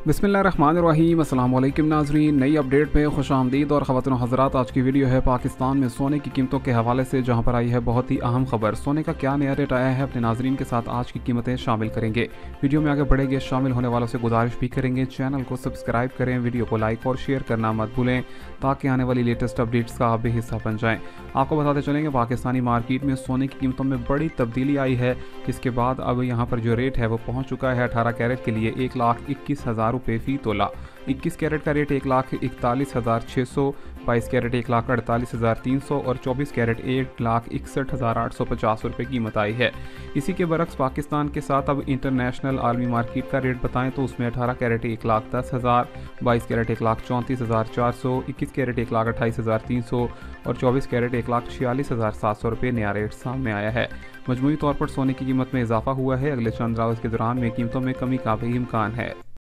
बिस्मिल्लाहिर्रहमानिर्रहीम। अस्सलाम वालेकुम नाज़रीन, नई अपडेट पे खुश आमदीद। और ख़वातीन व हज़रात, आज की वीडियो है पाकिस्तान में सोने की कीमतों के हवाले से, जहां पर आई है बहुत ही अहम खबर। सोने का क्या नया रेट आया है, अपने नाज़रीन के साथ आज की कीमतें शामिल करेंगे। वीडियो में आगे बढ़ेंगे, शामिल होने वालों से गुजारिश भी करेंगे चैनल को सब्सक्राइब करें, वीडियो को लाइक और शेयर करना मत भूलें, ताकि आने वाली लेटेस्ट अपडेट्स का आप भी हिस्सा बन जाएँ। आपको बताते चलेंगे, पाकिस्तानी मार्केट में सोने की कीमतों में बड़ी तब्दीली आई है, जिसके बाद अब यहाँ पर जो रेट है वो पहुँच चुका है 18 कैरेट के लिए 1,21,000 रुपये फ़ी तोला। 21 कैरेट का रेट 1,41,600, 22 कैरेट 1,48,300 और 24 कैरेट 1,61,850 रुपये कीमत आई है। इसी के बरक्स पाकिस्तान के साथ अब इंटरनेशनल आलमी मार्केट का रेट बताएं तो उसमें 18 कैरेट 1,10,000, 22 कैरेट 1,34,400, 21 कैरेट 1,28,300 और 24 कैरेट 1,46,700 रुपये नया रेट सामने आया है। मजमूई तौर पर सोने की कीमत में इजाफा हुआ है। अगले चंद रोज़ के दौरान में कीमतों में कमी का भी इम्कान है।